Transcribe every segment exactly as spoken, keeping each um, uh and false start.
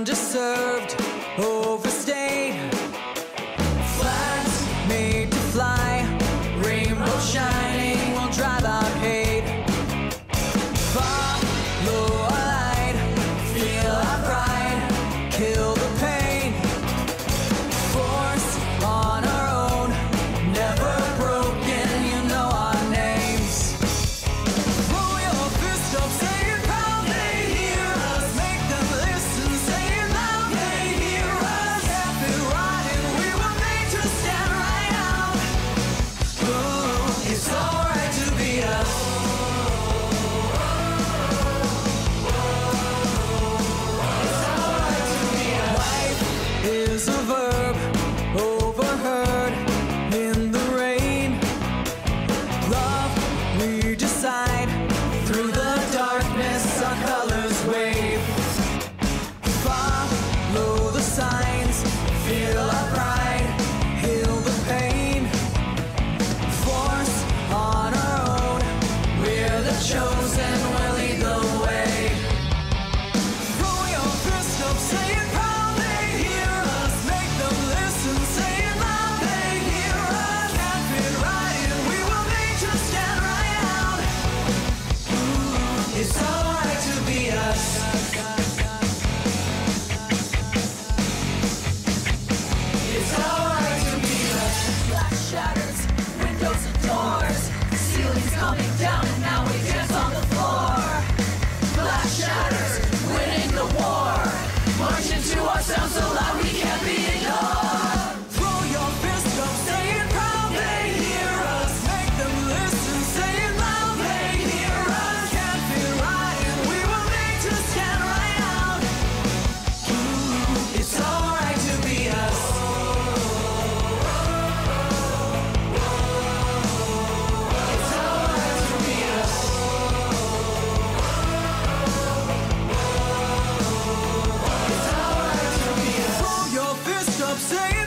underserved, overstayed, flags made to fly, rainbow shining will drive out hate. Follow our light, feel our pride, kill the pain. Force on our own, never broken, you know our names. Throw your fist up, say it proud, they hear us. Make them listen, say it loud, they hear us. Step it right and we were made to stand right out. Ooh, it's alright to be us. Is a verb overheard in the rain. Love, we decide. Through the darkness, our colors wave. Follow the signs, feel our pride, heal the pain. Force on our own, we're the chosen, we'll lead the way. Throw your fist up, say it proud. It's alright to be us. It's alright to be us. Glass shatters, windows and doors, ceilings coming down and now we dance on the floor. Glass shatters, winning the war, marching to our sound so loud we can't be ignored. Throw your fist up, say it proud, they hear us. Make them listen, say it loud, they hear us. Can't feel right and we were made to stand right out. Ooh, it's alright to be us. It's alright to be us. It's alright to be us. Throw your fist up, say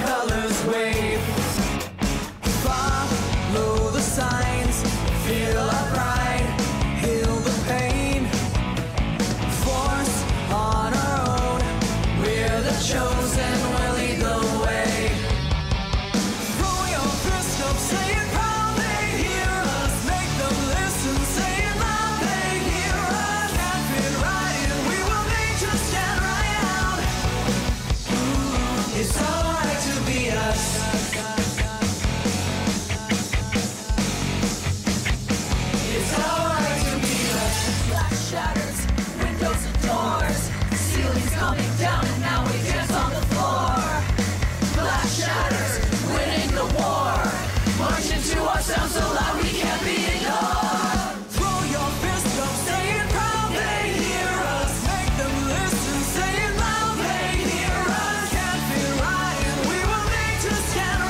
colors wave. Follow the signs, feel our pride, heal the pain. Force on our own, we're the chosen, we'll lead the way. Throw your fist up, say it proud, they hear us. Make them listen, say it loud, they hear us. Can't fit right in, we will make you stand right out. Ooh, it's alright to be us. It's alright to be us. Glass shatters, windows and doors, ceilings coming down and now we dance on the floor. Glass shatters, winning the war, marching to our sound so loud we can't be ignored. Throw your fist up, say it proud, they hear us. Make them listen, say it loud, they hear us. Can't fit right in, we will make you stand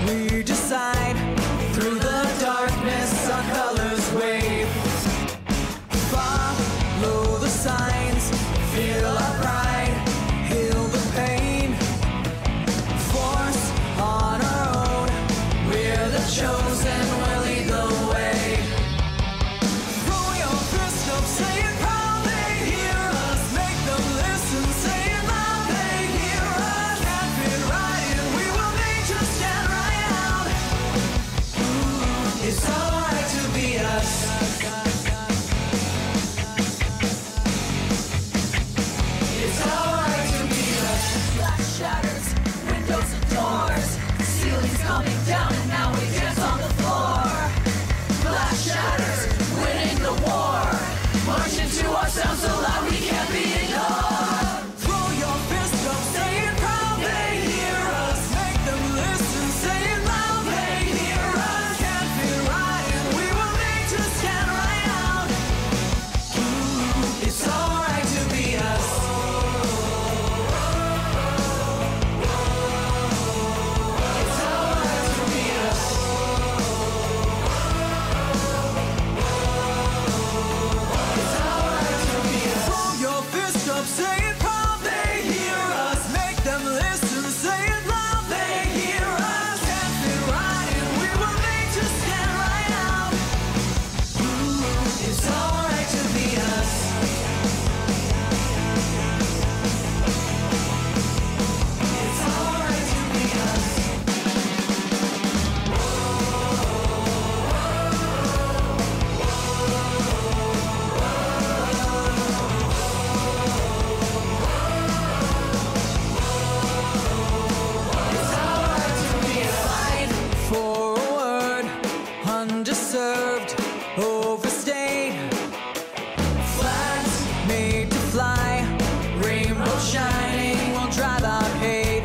we decide. Through the darkness our colors wave. Follow the signs, feel our pride, heal the pain. Force on our own, we're the chosen, we'll lead the way. Throw your fist up, say it proud, they hear us. Make them listen, say it loud, they hear us. Can't fit right in, we will make you stand right out. Ooh, it's alright to be us. It's alright to be us. Glass shatters, windows and doors, ceilings coming down and now we dance on the floor. Glass shatters, winning the war, march into our sound so loud we can't be ignored. Throw your fist up, say it proud, they hear us. Make them listen, say it loud, they hear us. Can't fit right in, we will make you stand right out. Ooh, it's alright to be us. It's alright to be us. It's alright to be us. Throw your fist up, say it proud, they hear us. Make them listen, say it loud, they hear us. Can't fit right in, we will make you stand right out. Ooh, it's alright to be us. It's alright to be us. It's alright to be us. Fight for a word, undeserved, overstayed. Flags made to fly, rainbow shining will drive out hate.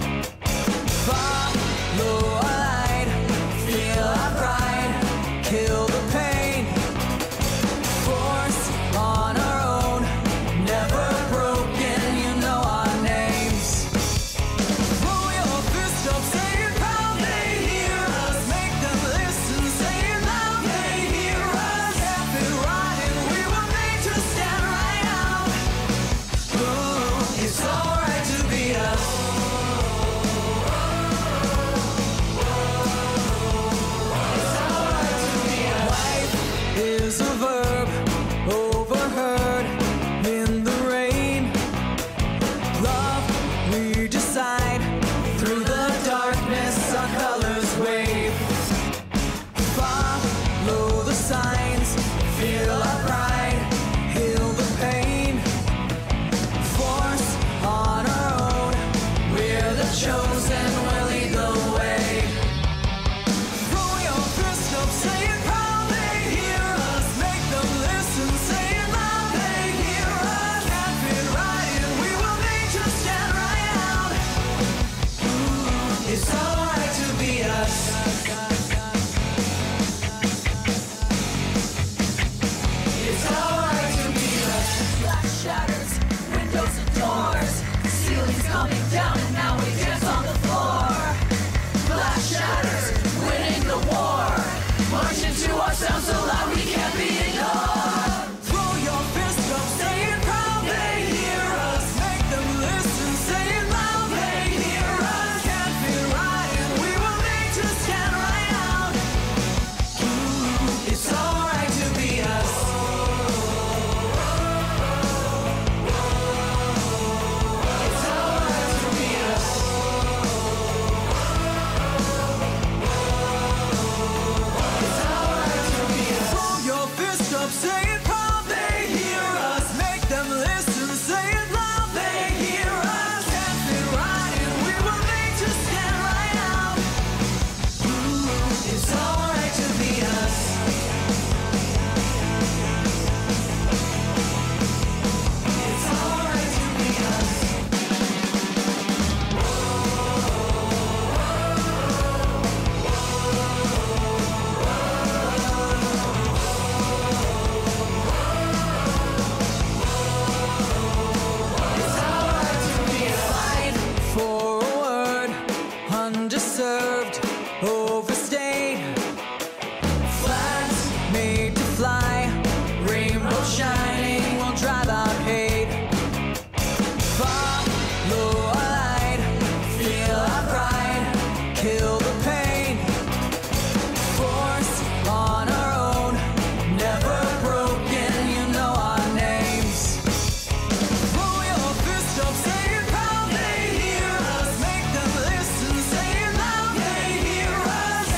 Follow our light, feel our pride, kill the pain. Force on our own, never broken, you know our names. Throw your fist up, say it proud, they hear us. Make them listen, say it loud, they hear us. Can't fit right in, we will make you stand right out. Ooh, it's alright to be us. It's alright to be us. Life is a verb, overheard in the rain. Love, we decide. Through the darkness our colors wave. Follow the signs, feel our pride, heal the pain. Force on our own, we're the chosen, we'll lead the way. Throw your fist up, say it proud, they hear us. Make them listen, say it loud, they hear us. Can't fit right in, we will make you stand right out. Ooh, it's alright to be us. It's alright to be us. Glass shatters, windows and doors, ceilings coming down and now we dance on the floor. Glass shatters, winning the war, march into our sound so loud we can't be ignored. Throw your fist up, say it proud, they hear us. Make them listen, say it loud, they hear us. Can't fit right in, we will make you stand right out. Ooh, it's alright to be us. It's alright to be us. It's alright to be us. overstayed. Flags made to fly, rainbow shining will drive out hate. Follow our light, feel our pride, kill the pain. Force on our own, never broken, you know our names. Roll your fist up, say it proud, they hear us. Make them listen, say it loud, they hear us.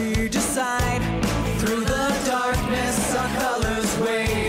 we decide. Through the darkness our colors wave.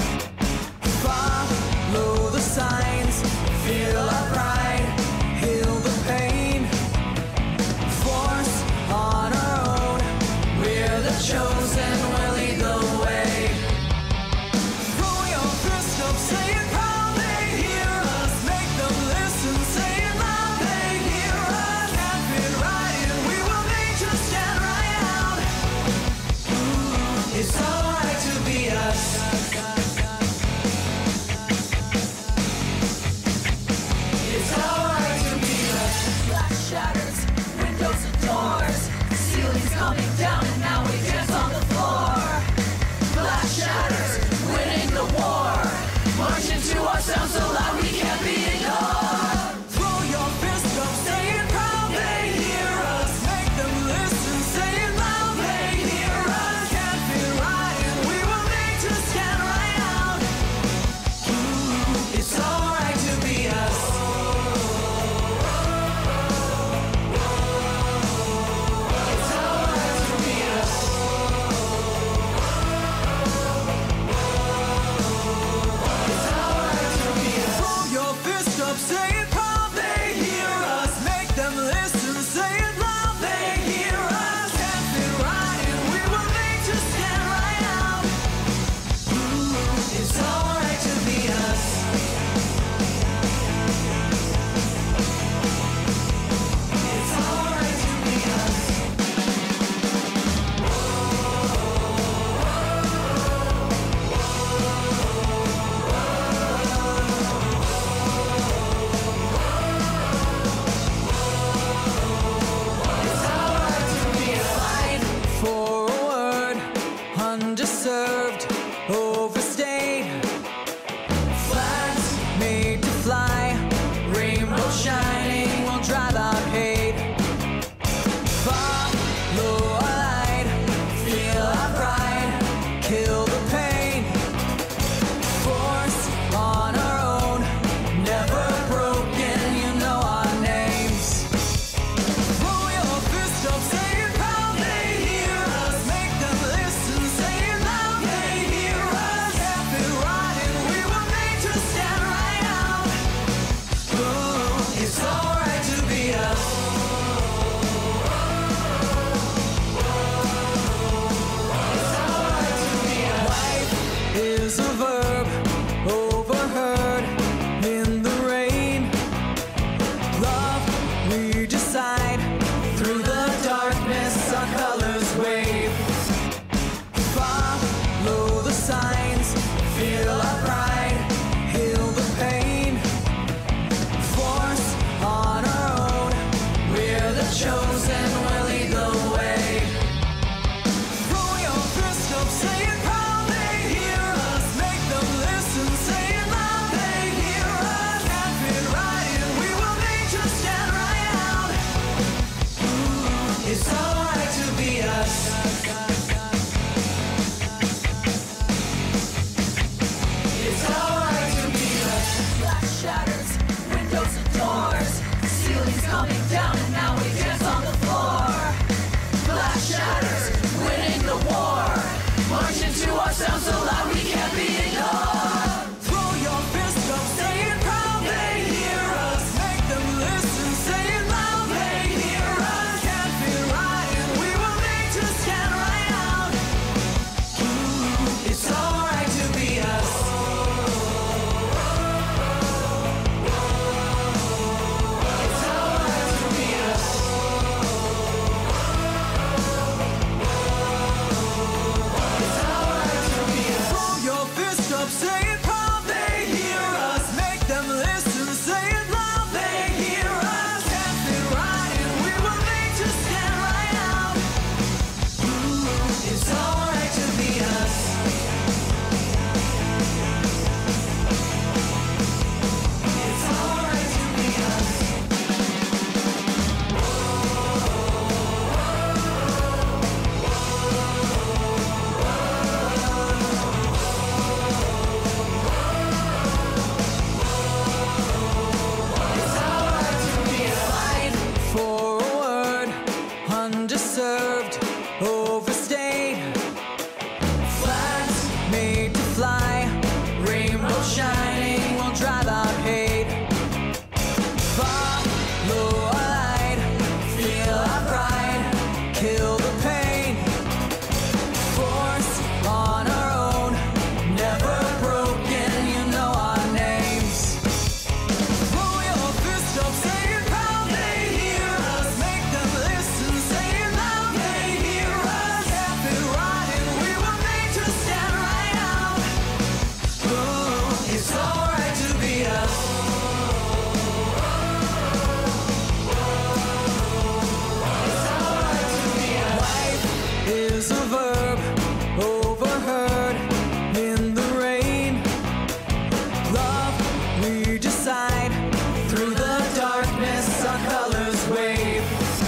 Follow the signs, feel our pride, heal the pain. Force on our own, we're the chosen, we'll lead the way. Throw your fist up, say it proud, they hear us. Make them listen, say it loud, they hear us. Can't fit right in, we will make you stand right out. Ooh, it's alright to be us. It's alright to be us. Glass shatters, windows and doors, ceilings coming down and now we dance on the floor. Glass shatters, winning the war, marching to our sound so loud we can't be ignored. Throw your fist up, say it proud, they hear us. Make them listen, say it loud, they hear us. Can't fit right in, we will make you stand right out. Ooh, it's alright to be us. It's alright to be us. is a verb overheard in the rain. Love, we decide. Through the darkness, our colors wave.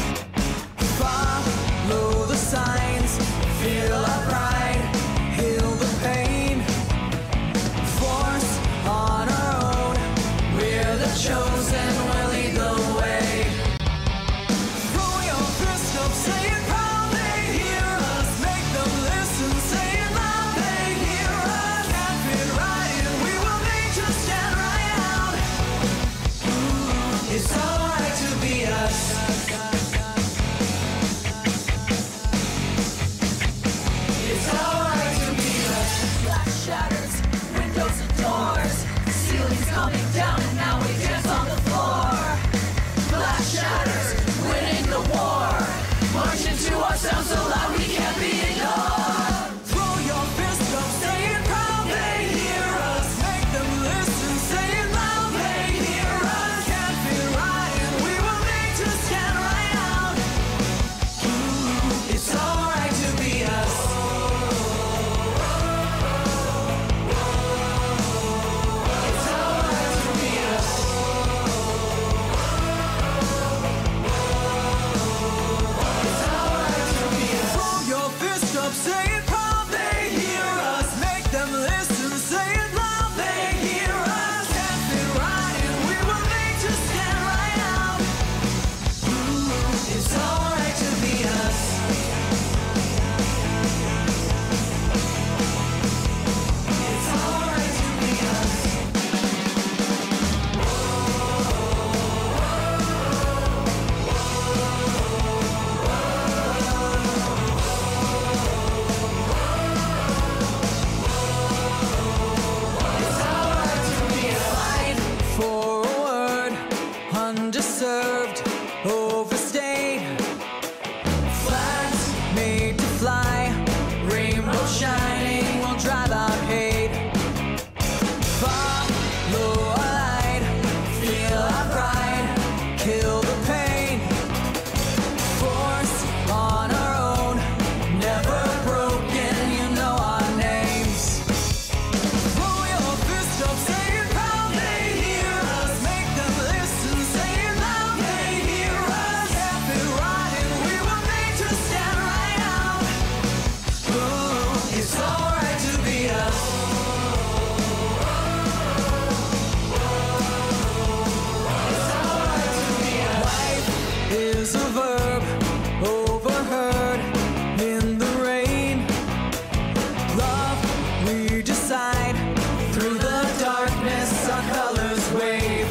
Follow the signs, feel our pride, heal the pain. Force on our own, we're the chosen, we'll lead the way. Throw your fist up, say it proud, they hear us. Make them listen, say it loud, they hear us. Can't fit right in, we will make just stand right out. Ooh, it's alright to be us. It's alright to be us. Glass shatters, windows and doors, ceilings coming down and now we dance on the floor. Glass shatters, winning the war, marching to our sound so loud we can't be ignored. Throw your fist up, say it proud, they hear us. Make them listen, say it loud, they hear us. Can't fit right in, we will make to stand right out. Ooh, it's alright to be us. It's alright to be us. It's alright to be us. Throw your fist up, say it proud, they hear us. Make them listen, say it loud, they hear us. Can't fit right in, we will make to stand right out. Ooh, it's alright to be us. It's alright to be us. It's alright to be us. Fight for a word, undeserved, overstayed. Flags made to fly, rainbow shining will drive out hate. Follow our light, feel our pride, kill the pain. Force on our own, never broken, you know our names. Throw your fist up, say it proud, they hear us. Make them listen, say it loud, they hear us. Can't fit right in, we will make to stand right out. Ooh, it's alright to be us. It's alright to be us. Life is a verb overheard in the rain. Love, we decide. Through the darkness, our colors wave.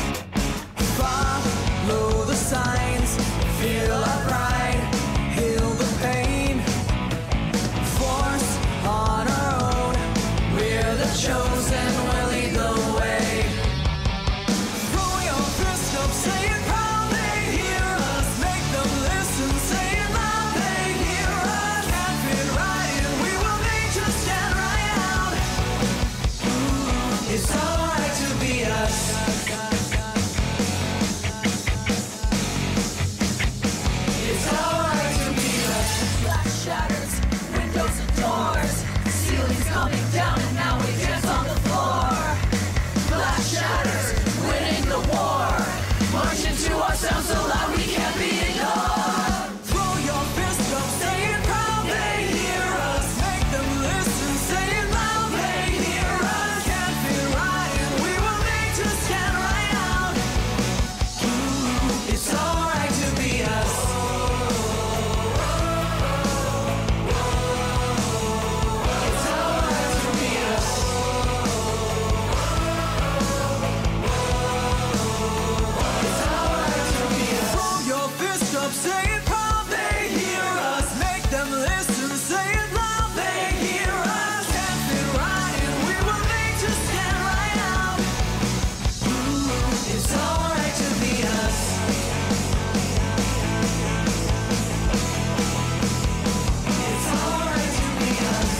Follow the signs, feel our pride, heal the pain. Force on our own, we're the chosen, we'll lead the way. Throw your fist up, say it proud, they hear us. Make them listen, say it loud, they hear us. Can't fit right in, we will make just stand right out. Ooh, it's alright to be us. It's alright to be us. Glass shatters, windows and doors, ceilings coming down and now we dance on the floor. Glass shatters, winning the war, marching to our sound so loud we can't be ignored. Throw your fist up, say it proud, they hear us. Make them listen, say it loud, they hear us. Can't fit right in, we will make to stand right out. Ooh, it's alright to be us. It's alright to be us. It's alright to be us. Throw your fist up, say it proud, they hear us. Make them listen, say it loud, they hear us. Can't fit right in, we will make to stand right out. Ooh, it's alright to be us. It's alright to be us.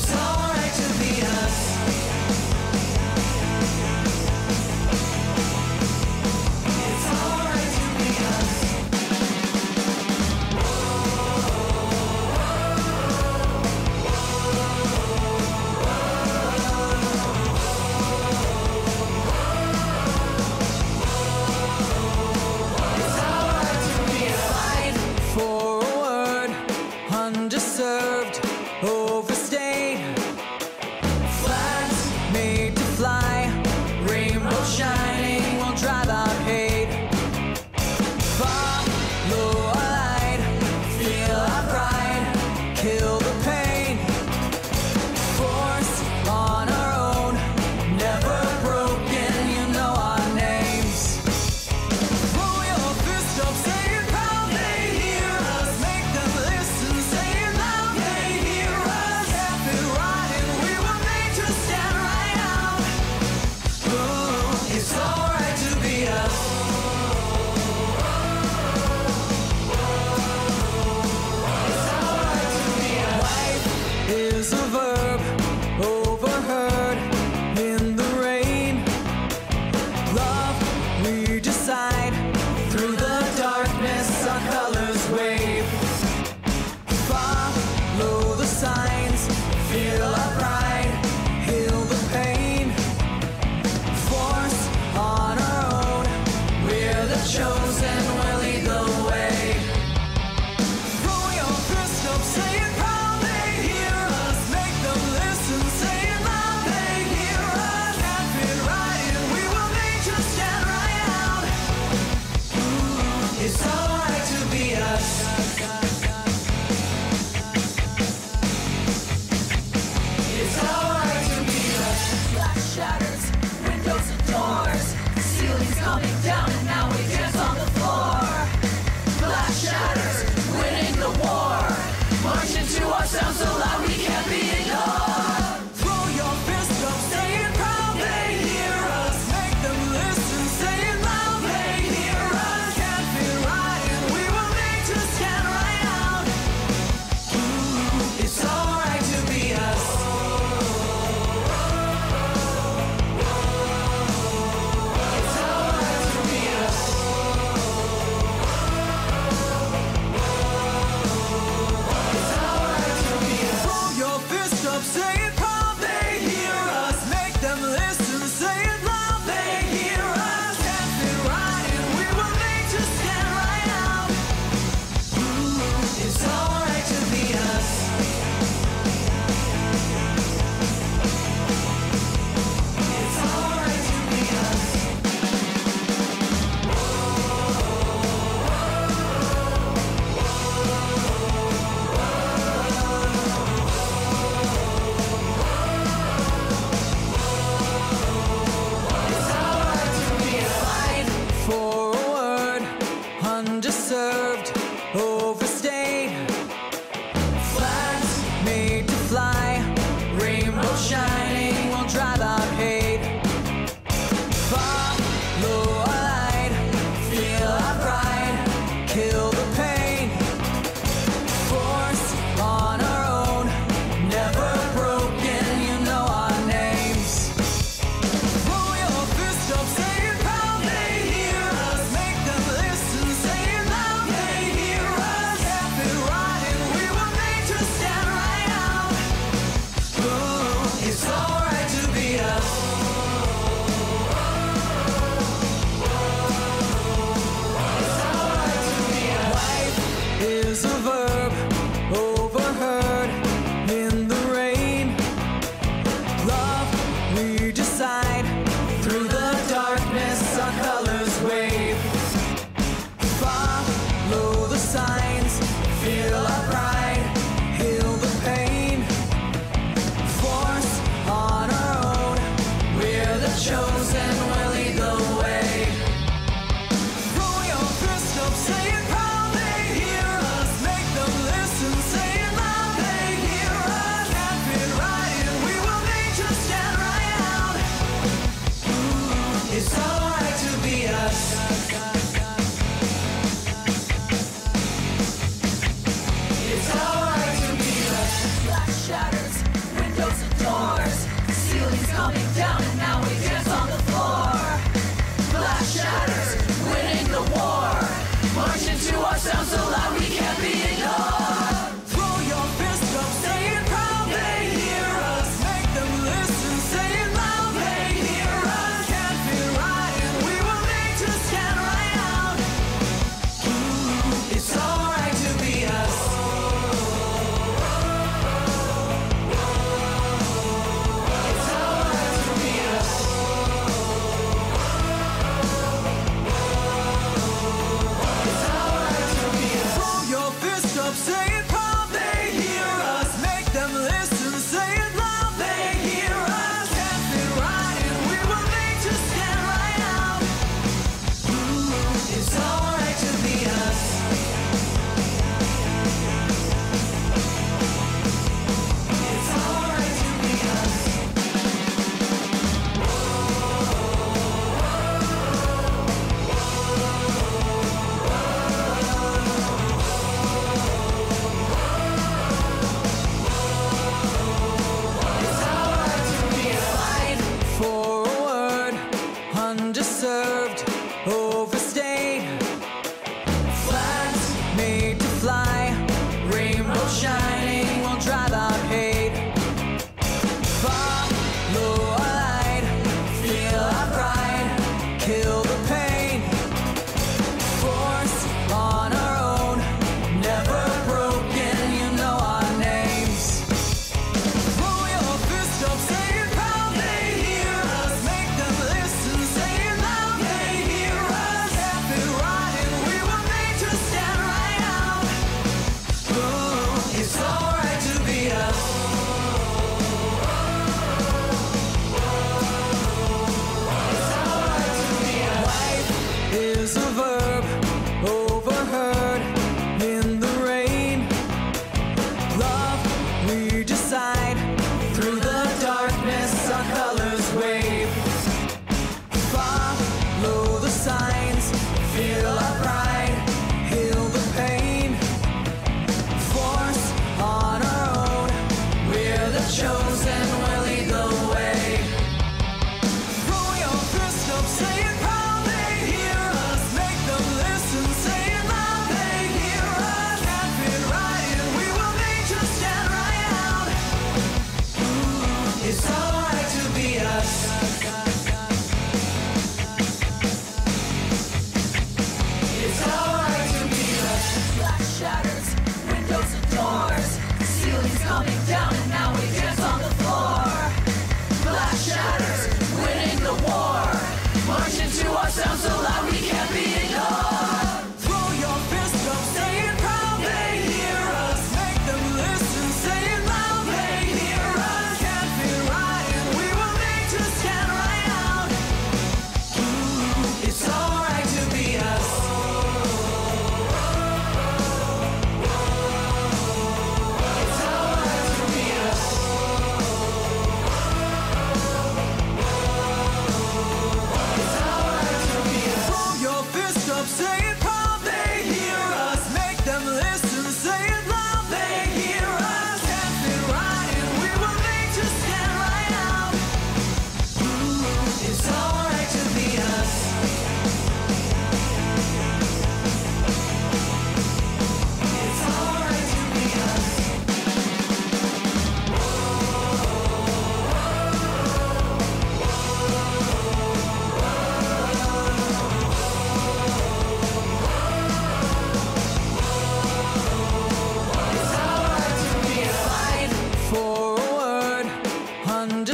It's alright to be us. It's alright to be us. It's alright to be us. Fight for a word, underserved, overstayed. Flags made to fly, rainbow shining will drive out hate. Follow our light, feel our pride, kill the pain. Force on our own, never broken, you know our names. Throw your fist up, say it proud, they hear us. Make them listen, say it loud, they hear us. Step it right and we were made to stand right out. Ooh, it's alright to be us. It's alright to be us. Life is a verb, overheard in the rain. Love, we decide. Through the darkness, our colors wave. Follow the signs, feel our pride, heal the pain. Force on our own, we're the chosen, we'll lead the way. Throw your fist up, say it proud, they hear us. Make them listen, say it loud, they hear us. Can't fit right in, we will make you stand right out. Ooh, it's alright to be us. It's alright to be us. Glass shatters, windows and doors, ceilings coming down and now we dance on the floor. Glass shatters, winning the war, marching to our sound so loud we can't be ignored. Throw your fist up, say it proud, they hear us. Make them listen, say it loud, they hear us. Can't fit right in, we will make to stand right out. Ooh, it's alright to be us. It's alright to be us. It's alright to be us. Throw your fist up, say it proud, they hear us. Make them listen, say it loud, they hear us. Can't fit right in, we will make to stand right out. Ooh, it's alright to be us. It's alright to be us.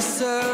serve.